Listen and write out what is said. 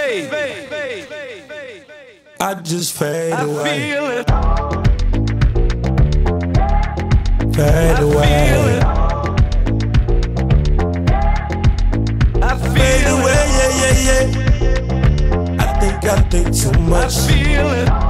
I just fade away. I feel it. Fade away. I Fade feel away, it. yeah. I think too I much. feel it.